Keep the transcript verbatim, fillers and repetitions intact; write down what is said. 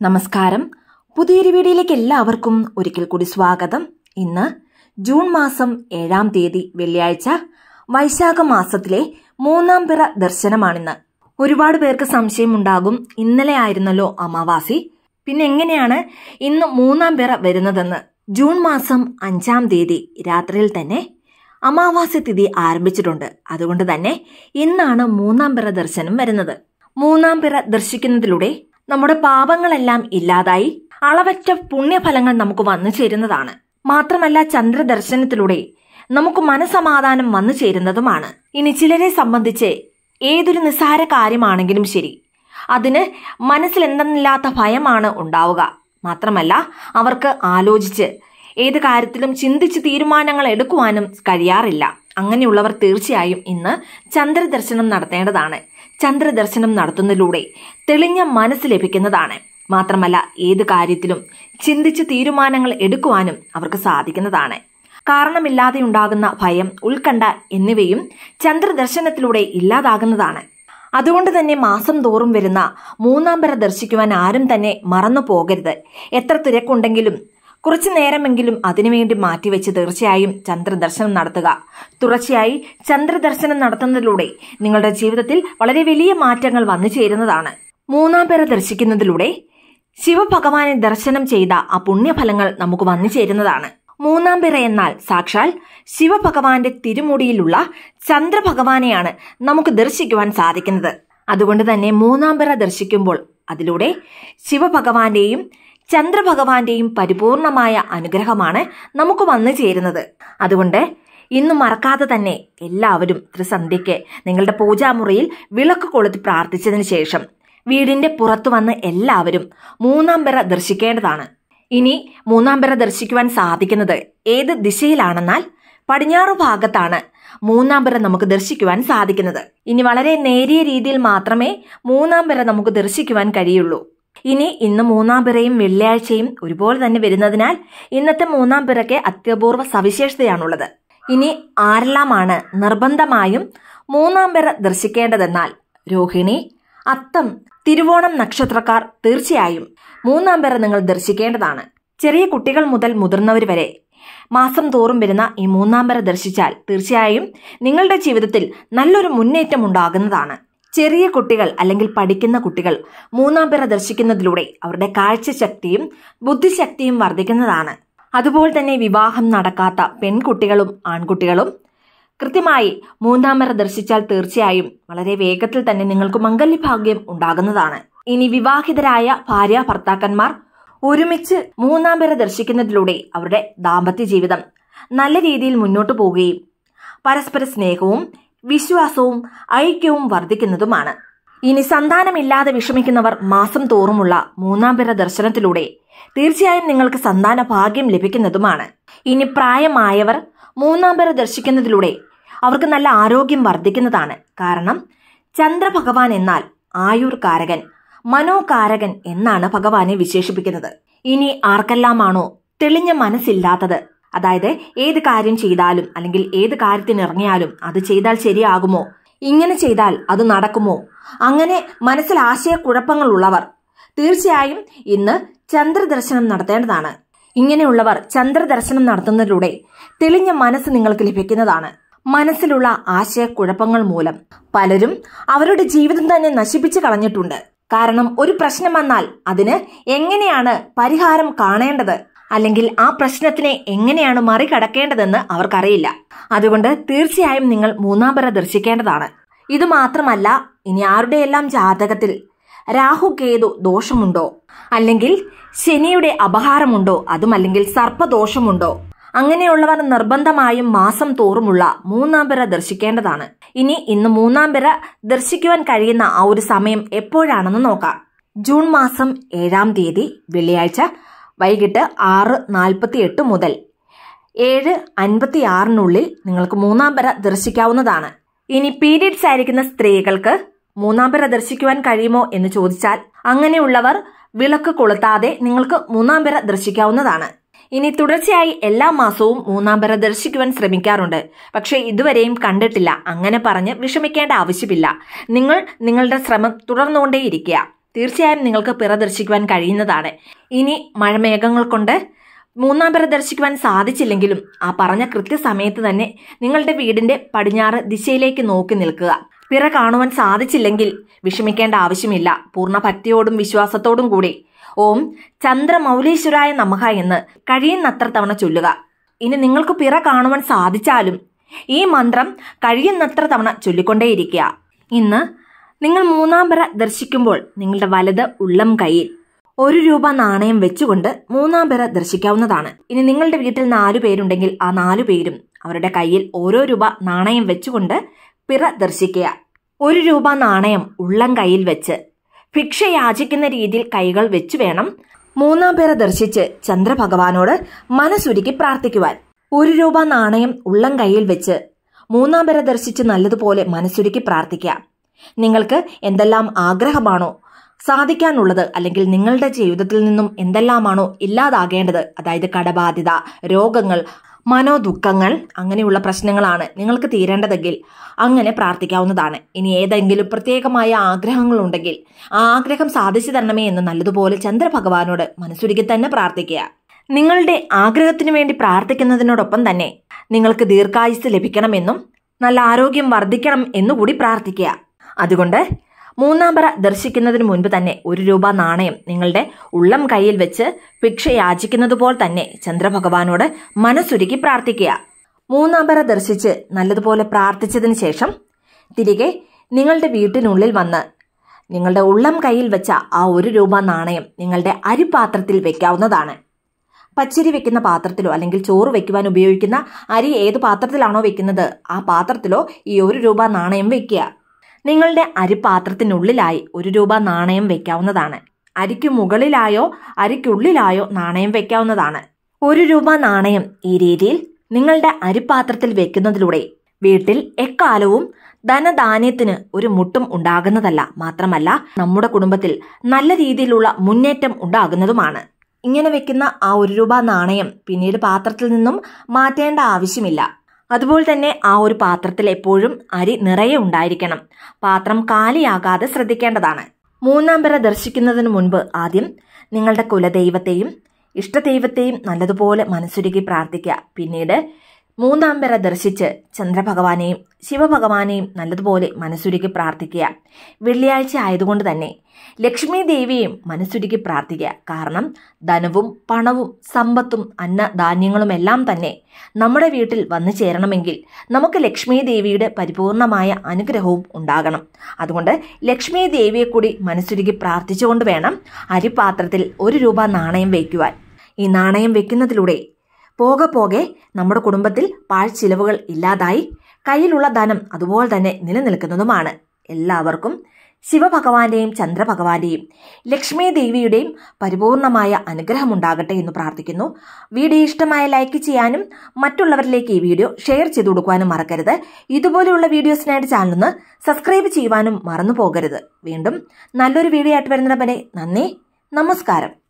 നമസ്കാരം. പുതിയൊരു വീഡിയോയിലേക്ക് എല്ലാവർക്കും ഒരിക്കൽ കൂടി സ്വാഗതം. ഇന്ന് ജൂൺ മാസം ഏഴാം തീയതി വെള്ളിയാഴ്ച, വൈശാഖ മാസത്തിലെ മൂന്നാം പിറ ദർശനമാണിന്ന്. ഒരുപാട് പേർക്ക് സംശയമുണ്ടാകും, ഇന്നലെ ആയിരുന്നല്ലോ അമാവാസി, പിന്നെ എങ്ങനെയാണ് ഇന്ന് മൂന്നാം പിറ വരുന്നതെന്ന്. ജൂൺ മാസം അഞ്ചാം തീയതി രാത്രിയിൽ തന്നെ അമാവാസി തിഥി ആരംഭിച്ചിട്ടുണ്ട്. അതുകൊണ്ട് തന്നെ ഇന്നാണ് മൂന്നാം പിറ ദർശനം വരുന്നത്. മൂന്നാം പിറ ദർശിക്കുന്നതിലൂടെ നമ്മുടെ പാപങ്ങളെല്ലാം ഇല്ലാതായി അളവറ്റ പുണ്യഫലങ്ങൾ നമുക്ക് വന്നു ചേരുന്നതാണ്. മാത്രമല്ല ചന്ദ്രദർശനത്തിലൂടെ നമുക്ക് മനസമാധാനം വന്നു ചേരുന്നതുമാണ്. ഇനി ചിലരെ സംബന്ധിച്ച് ഏതൊരു നിസ്സാര കാര്യമാണെങ്കിലും ശരി, അതിന് മനസ്സിൽ എന്തെന്നില്ലാത്ത ഭയമാണ് ഉണ്ടാവുക. മാത്രമല്ല അവർക്ക് ആലോചിച്ച് ഏത് കാര്യത്തിലും ചിന്തിച്ച് തീരുമാനങ്ങൾ എടുക്കുവാനും കഴിയാറില്ല. അങ്ങനെയുള്ളവർ തീർച്ചയായും ഇന്ന് ചന്ദ്രദർശനം നടത്തേണ്ടതാണ്. ചന്ദ്രദർശനം നടത്തുന്നതിലൂടെ തെളിഞ്ഞ മനസ്സ് ലഭിക്കുന്നതാണ്. മാത്രമല്ല ഏത് കാര്യത്തിലും ചിന്തിച്ച് തീരുമാനങ്ങൾ എടുക്കുവാനും അവർക്ക് സാധിക്കുന്നതാണ്. കാരണമില്ലാതെ ഉണ്ടാകുന്ന ഭയം, ഉത്കണ്ഠ എന്നിവയും ചന്ദ്രദർശനത്തിലൂടെ ഇല്ലാതാകുന്നതാണ്. അതുകൊണ്ട് തന്നെ മാസം തോറും വരുന്ന മൂന്നാം പിറ ദർശിക്കുവാൻ ആരും തന്നെ മറന്നു പോകരുത്. എത്ര തിരക്കുണ്ടെങ്കിലും കുറച്ചു നേരമെങ്കിലും അതിനുവേണ്ടി മാറ്റിവെച്ച് തീർച്ചയായും ചന്ദ്രദർശനം നടത്തുക. തുടർച്ചയായി ചന്ദ്രദർശനം നടത്തുന്നതിലൂടെ നിങ്ങളുടെ ജീവിതത്തിൽ വളരെ വലിയ മാറ്റങ്ങൾ വന്നു ചേരുന്നതാണ്. മൂന്നാം പിറ ദർശിക്കുന്നതിലൂടെ ശിവഭഗവാനെ ദർശനം ചെയ്ത ആ പുണ്യഫലങ്ങൾ നമുക്ക് വന്നു ചേരുന്നതാണ്. മൂന്നാം പിറ എന്നാൽ സാക്ഷാൽ ശിവഭഗവാന്റെ തിരുമുടിയിലുള്ള ചന്ദ്രഭഗവാനെയാണ് നമുക്ക് ദർശിക്കുവാൻ സാധിക്കുന്നത്. അതുകൊണ്ട് തന്നെ മൂന്നാം പിറ ദർശിക്കുമ്പോൾ അതിലൂടെ ശിവഭഗവാന്റെയും ചന്ദ്രഭഗവാന്റെയും പരിപൂർണമായ അനുഗ്രഹമാണ് നമുക്ക് വന്നു ചേരുന്നത്. അതുകൊണ്ട് ഇന്ന് മറക്കാതെ തന്നെ എല്ലാവരും ത്രിസന്ധ്യയ്ക്ക് നിങ്ങളുടെ പൂജാമുറിയിൽ വിളക്ക് കൊളുത്തി പ്രാർത്ഥിച്ചതിന് ശേഷം വീടിന്റെ പുറത്തു വന്ന് എല്ലാവരും മൂന്നാം പിറ ദർശിക്കേണ്ടതാണ്. ഇനി മൂന്നാം പിറ ദർശിക്കുവാൻ സാധിക്കുന്നത് ഏത് ദിശയിലാണെന്നാൽ പടിഞ്ഞാറു ഭാഗത്താണ് മൂന്നാം പിറ നമുക്ക് ദർശിക്കുവാൻ സാധിക്കുന്നത്. ഇനി വളരെ നേരിയ രീതിയിൽ മാത്രമേ മൂന്നാം പിറ നമുക്ക് ദർശിക്കുവാൻ കഴിയുള്ളൂ. ഇനി ഇന്ന് മൂന്നാം പിറയും വെള്ളിയാഴ്ചയും ഒരുപോലെ തന്നെ വരുന്നതിനാൽ ഇന്നത്തെ മൂന്നാം പിറയ്ക്ക് അത്യപൂർവ സവിശേഷതയാണുള്ളത്. ഇനി ആരെല്ലാമാണ് നിർബന്ധമായും മൂന്നാം പിറ ദർശിക്കേണ്ടതെന്നാൽ രോഹിണി, അത്തം, തിരുവോണം നക്ഷത്രക്കാർ തീർച്ചയായും മൂന്നാം പിറ നിങ്ങൾ ദർശിക്കേണ്ടതാണ്. ചെറിയ കുട്ടികൾ മുതൽ മുതിർന്നവർ വരെ മാസം തോറും വരുന്ന ഈ മൂന്നാം പിറ ദർശിച്ചാൽ തീർച്ചയായും നിങ്ങളുടെ ജീവിതത്തിൽ നല്ലൊരു മുന്നേറ്റം ഉണ്ടാകുന്നതാണ്. ചെറിയ കുട്ടികൾ അല്ലെങ്കിൽ പഠിക്കുന്ന കുട്ടികൾ മൂന്നാം പിറ ദർശിക്കുന്നതിലൂടെ അവരുടെ കാഴ്ചശക്തിയും ബുദ്ധിശക്തിയും വർദ്ധിക്കുന്നതാണ്. അതുപോലെ തന്നെ വിവാഹം നടക്കാത്ത പെൺകുട്ടികളും ആൺകുട്ടികളും കൃത്യമായി മൂന്നാം പിറ ദർശിച്ചാൽ തീർച്ചയായും വളരെ വേഗത്തിൽ തന്നെ നിങ്ങൾക്ക് മംഗല്യഭാഗ്യം ഉണ്ടാകുന്നതാണ്. ഇനി വിവാഹിതരായ ഭാര്യ ഭർത്താക്കന്മാർ ഒരുമിച്ച് മൂന്നാം പിറ ദർശിക്കുന്നതിലൂടെ അവരുടെ ദാമ്പത്യ ജീവിതം നല്ല രീതിയിൽ മുന്നോട്ടു പോവുകയും പരസ്പര സ്നേഹവും വിശ്വാസവും ഐക്യവും വർദ്ധിക്കുന്നതുമാണ്. ഇനി സന്താനമില്ലാതെ വിഷമിക്കുന്നവർ മാസം തോറുമുള്ള മൂന്നാം പിറ ദർശനത്തിലൂടെ തീർച്ചയായും നിങ്ങൾക്ക് സന്താന ഭാഗ്യം ലഭിക്കുന്നതുമാണ്. ഇനി പ്രായമായവർ മൂന്നാം പിറ ദർശിക്കുന്നതിലൂടെ അവർക്ക് നല്ല ആരോഗ്യം വർദ്ധിക്കുന്നതാണ്. കാരണം ചന്ദ്രഭഗവാൻ എന്നാൽ ആയുർകാരകൻ, മനോകാരകൻ എന്നാണ് ഭഗവാനെ വിശേഷിപ്പിക്കുന്നത്. ഇനി ആർക്കെല്ലാമാണോ തെളിഞ്ഞ മനസ്സില്ലാത്തത്, അതായത് ഏത് കാര്യം ചെയ്താലും അല്ലെങ്കിൽ ഏത് കാര്യത്തിന് ഇറങ്ങിയാലും അത് ചെയ്താൽ ശരിയാകുമോ, ഇങ്ങനെ ചെയ്താൽ അത് നടക്കുമോ, അങ്ങനെ മനസ്സിൽ ആശയക്കുഴപ്പങ്ങൾ ഉള്ളവർ തീർച്ചയായും ഇന്ന് ചന്ദ്രദർശനം നടത്തേണ്ടതാണ്. ഇങ്ങനെയുള്ളവർ ചന്ദ്രദർശനം നടത്തുന്നതിലൂടെ തെളിഞ്ഞ മനസ്സ് നിങ്ങൾക്ക് ലഭിക്കുന്നതാണ്. മനസ്സിലുള്ള ആശയക്കുഴപ്പങ്ങൾ മൂലം പലരും അവരുടെ ജീവിതം തന്നെ നശിപ്പിച്ചു കളഞ്ഞിട്ടുണ്ട്. കാരണം ഒരു പ്രശ്നം വന്നാൽ അതിന് എങ്ങനെയാണ് പരിഹാരം കാണേണ്ടത്, അല്ലെങ്കിൽ ആ പ്രശ്നത്തിനെ എങ്ങനെയാണ് മറികടക്കേണ്ടതെന്ന് അവർക്കറിയില്ല. അതുകൊണ്ട് തീർച്ചയായും നിങ്ങൾ മൂന്നാം പിറ ദർശിക്കേണ്ടതാണ്. ഇത് മാത്രമല്ല, ഇനി ആരുടെയെല്ലാം ജാതകത്തിൽ രാഹു കേതു ദോഷമുണ്ടോ, അല്ലെങ്കിൽ ശനിയുടെ അപഹാരമുണ്ടോ, അതുമല്ലെങ്കിൽ സർപ്പദോഷമുണ്ടോ, അങ്ങനെയുള്ളവർ നിർബന്ധമായും മാസം തോറുമുള്ള മൂന്നാം പിറ ദർശിക്കേണ്ടതാണ്. ഇനി ഇന്ന് മൂന്നാം പിറ ദർശിക്കുവാൻ കഴിയുന്ന ആ ഒരു സമയം എപ്പോഴാണെന്ന് നോക്കാം. ജൂൺ മാസം ഏഴാം തീയതി വെള്ളിയാഴ്ച വൈകിട്ട് ആറ് നാൽപ്പത്തി എട്ട് മുതൽ ഏഴ് അൻപത്തി ആറിനുള്ളിൽ നിങ്ങൾക്ക് മൂന്നാം പിറ ദർശിക്കാവുന്നതാണ്. ഇനി പീരിയഡ്സ് ആയിരിക്കുന്ന സ്ത്രീകൾക്ക് മൂന്നാം പിറ ദർശിക്കുവാൻ കഴിയുമോ എന്ന് ചോദിച്ചാൽ അങ്ങനെയുള്ളവർ വിളക്ക് കൊളുത്താതെ നിങ്ങൾക്ക് മൂന്നാം പിറ ദർശിക്കാവുന്നതാണ്. ഇനി തുടർച്ചയായി എല്ലാ മാസവും മൂന്നാം പിറ ദർശിക്കുവാൻ ശ്രമിക്കാറുണ്ട്, പക്ഷെ ഇതുവരെയും കണ്ടിട്ടില്ല. അങ്ങനെ പറഞ്ഞ് വിഷമിക്കേണ്ട ആവശ്യമില്ല. നിങ്ങൾ നിങ്ങളുടെ ശ്രമം തുടർന്നുകൊണ്ടേയിരിക്കുക. തീർച്ചയായും നിങ്ങൾക്ക് പിറ ദർശിക്കുവാൻ കഴിയുന്നതാണ്. ഇനി മഴമേഘങ്ങൾ കൊണ്ട് മൂന്നാം പിറ ദർശിക്കുവാൻ സാധിച്ചില്ലെങ്കിലും ആ പറഞ്ഞ കൃത്യസമയത്ത് തന്നെ നിങ്ങളുടെ വീടിന്റെ പടിഞ്ഞാറ് ദിശയിലേക്ക് നോക്കി നിൽക്കുക. പിറ കാണുവാൻ സാധിച്ചില്ലെങ്കിൽ വിഷമിക്കേണ്ട ആവശ്യമില്ല. പൂർണ്ണ ഭക്തിയോടും വിശ്വാസത്തോടും കൂടി ഓം ചന്ദ്രമൗലീശ്വരായ നമഃ എന്ന് കഴിയുന്നത്ര തവണ ചൊല്ലുക. ഇനി നിങ്ങൾക്ക് പിറ കാണുവാൻ സാധിച്ചാലും ഈ മന്ത്രം കഴിയുന്നത്ര തവണ ചൊല്ലിക്കൊണ്ടേയിരിക്കുക. ഇന്ന് നിങ്ങൾ മൂന്നാം പിറ ദർശിക്കുമ്പോൾ നിങ്ങളുടെ വലത് ഉള്ളം കൈയിൽ ഒരു രൂപ നാണയം വെച്ചുകൊണ്ട് മൂന്നാം പിറ ദർശിക്കാവുന്നതാണ്. ഇനി നിങ്ങളുടെ വീട്ടിൽ നാലു പേരുണ്ടെങ്കിൽ ആ നാലു പേരും അവരുടെ കയ്യിൽ ഓരോ രൂപ നാണയം വെച്ചുകൊണ്ട് പിറ ദർശിക്കുക. ഒരു രൂപ നാണയം ഉള്ളം കൈയിൽ വെച്ച് ഭിക്ഷ യാചിക്കുന്ന രീതിയിൽ കൈകൾ വെച്ചു വേണം മൂന്നാം പിറ ദർശിച്ച് ചന്ദ്രഭഗവാനോട് മനസ്സുരുക്കി പ്രാർത്ഥിക്കുവാൻ. ഒരു രൂപ നാണയം ഉള്ളം കൈയിൽ വെച്ച് മൂന്നാം പിറ ദർശിച്ച് നല്ലതുപോലെ മനസ്സുരുക്കി പ്രാർത്ഥിക്കുക. നിങ്ങൾക്ക് എന്തെല്ലാം ആഗ്രഹമാണോ സാധിക്കാനുള്ളത്, അല്ലെങ്കിൽ നിങ്ങളുടെ ജീവിതത്തിൽ നിന്നും എന്തെല്ലാമാണോ ഇല്ലാതാകേണ്ടത്, അതായത് കടബാധ്യത, രോഗങ്ങൾ, മനോദുഃഖങ്ങൾ, അങ്ങനെയുള്ള പ്രശ്നങ്ങളാണ് നിങ്ങൾക്ക് തീരേണ്ടതെങ്കിൽ അങ്ങനെ പ്രാർത്ഥിക്കാവുന്നതാണ്. ഇനി ഏതെങ്കിലും പ്രത്യേകമായ ആഗ്രഹങ്ങളുണ്ടെങ്കിൽ ആ ആഗ്രഹം സാധിച്ചു തരണമേ എന്ന് നല്ലതുപോലെ ചന്ദ്രഭഗവാനോട് മനസ്സുരുക്കി തന്നെ പ്രാർത്ഥിക്കുക. നിങ്ങളുടെ ആഗ്രഹത്തിനു വേണ്ടി പ്രാർത്ഥിക്കുന്നതിനോടൊപ്പം തന്നെ നിങ്ങൾക്ക് ദീർഘായുസ് ലഭിക്കണമെന്നും നല്ല ആരോഗ്യം വർദ്ധിക്കണം എന്നുകൂടി പ്രാർത്ഥിക്കുക. അതുകൊണ്ട് മൂന്നാം പിറ ദർശിക്കുന്നതിന് മുൻപ് തന്നെ ഒരു രൂപ നാണയം നിങ്ങളുടെ ഉള്ളം കൈയിൽ വെച്ച് ഭിക്ഷ യാചിക്കുന്നത് പോലെ തന്നെ ചന്ദ്രഭഗവാനോട് മനസ്സുരുക്കി പ്രാർത്ഥിക്കുക. മൂന്നാം പിറ ദർശിച്ച് നല്ലതുപോലെ പ്രാർത്ഥിച്ചതിന് ശേഷം തിരികെ നിങ്ങളുടെ വീട്ടിനുള്ളിൽ വന്ന് നിങ്ങളുടെ ഉള്ളം കൈയിൽ വെച്ച ആ ഒരു രൂപ നാണയം നിങ്ങളുടെ അരിപാത്രത്തിൽ വെക്കാവുന്നതാണ്. പച്ചരി വെക്കുന്ന പാത്രത്തിലോ അല്ലെങ്കിൽ ചോറ് വെക്കുവാൻ ഉപയോഗിക്കുന്ന അരി ഏത് പാത്രത്തിലാണോ വെക്കുന്നത് ആ പാത്രത്തിലോ ഈ ഒരു രൂപ നാണയം വെക്കുക. നിങ്ങളുടെ അരിപാത്രത്തിനുള്ളിലായി ഒരു രൂപ നാണയം വെക്കാവുന്നതാണ്. അരിക്കു മുകളിലായോ അരിക്കുള്ളിലായോ നാണയം വെക്കാവുന്നതാണ്. ഒരു രൂപ നാണയം ഈ രീതിയിൽ നിങ്ങളുടെ അരിപാത്രത്തിൽ വെക്കുന്നതിലൂടെ വീട്ടിൽ എക്കാലവും ധനധാന്യത്തിന് ഒരു മുട്ടും ഉണ്ടാകുന്നതല്ല, മാത്രമല്ല നമ്മുടെ കുടുംബത്തിൽ നല്ല രീതിയിലുള്ള മുന്നേറ്റം ഉണ്ടാകുന്നതുമാണ്. ഇങ്ങനെ വെക്കുന്ന ആ ഒരു രൂപ നാണയം പിന്നീട് പാത്രത്തിൽ നിന്നും മാറ്റേണ്ട ആവശ്യമില്ല. അതുപോലെ തന്നെ ആ ഒരു പാത്രത്തിൽ എപ്പോഴും അരി നിറയെ ഉണ്ടായിരിക്കണം. പാത്രം കാലിയാകാതെ ശ്രദ്ധിക്കേണ്ടതാണ്. മൂന്നാം പിറ ദർശിക്കുന്നതിന് മുൻപ് ആദ്യം നിങ്ങളുടെ കുലദൈവത്തെയും ഇഷ്ടദൈവത്തെയും നല്ലതുപോലെ മനസ്സുരുക്കി പ്രാർത്ഥിക്കുക. പിന്നീട് മൂന്നാം പിറ ദർശിച്ച് ചന്ദ്രഭഗവാനെയും ശിവഭഗവാനെയും നല്ലതുപോലെ മനസ്സുരുക്കി പ്രാർത്ഥിക്കുക. വെള്ളിയാഴ്ച ആയതുകൊണ്ട് തന്നെ ലക്ഷ്മി ദേവിയെയും മനസ്സുരുക്കി പ്രാർത്ഥിക്കുക. കാരണം ധനവും പണവും സമ്പത്തും അന്നധാന്യങ്ങളും എല്ലാം തന്നെ നമ്മുടെ വീട്ടിൽ വന്നു ചേരണമെങ്കിൽ നമുക്ക് ലക്ഷ്മി ദേവിയുടെ പരിപൂർണമായ അനുഗ്രഹവും ഉണ്ടാകണം. അതുകൊണ്ട് ലക്ഷ്മി ദേവിയെ കൂടി മനസ്സുരുക്കി പ്രാർത്ഥിച്ചുകൊണ്ട് വേണം അരിപാത്രത്തിൽ ഒരു രൂപ നാണയം വയ്ക്കുവാൻ. ഈ നാണയം വെക്കുന്നതിലൂടെ പോകെ പോകെ നമ്മുടെ കുടുംബത്തിൽ പാഴ്ചിലവുകൾ ഇല്ലാതായി കയ്യിലുള്ള ധനം അതുപോലെ തന്നെ നിലനിൽക്കുന്നതുമാണ്. എല്ലാവർക്കും ശിവഭഗവാന്റെയും ചന്ദ്രഭഗവാന്റെയും ലക്ഷ്മി ദേവിയുടെയും പരിപൂർണമായ അനുഗ്രഹം ഉണ്ടാകട്ടെ എന്ന് പ്രാർത്ഥിക്കുന്നു. വീഡിയോ ഇഷ്ടമായ ലൈക്ക് ചെയ്യാനും മറ്റുള്ളവരിലേക്ക് ഈ വീഡിയോ ഷെയർ ചെയ്തു കൊടുക്കുവാനും മറക്കരുത്. ഇതുപോലെയുള്ള വീഡിയോസിനായിട്ട് ചാനലൊന്ന് സബ്സ്ക്രൈബ് ചെയ്യുവാനും മറന്നു പോകരുത്. വീണ്ടും നല്ലൊരു വീഡിയോ ആയിട്ട് വരുന്നത് വരെ നന്ദി, നമസ്കാരം.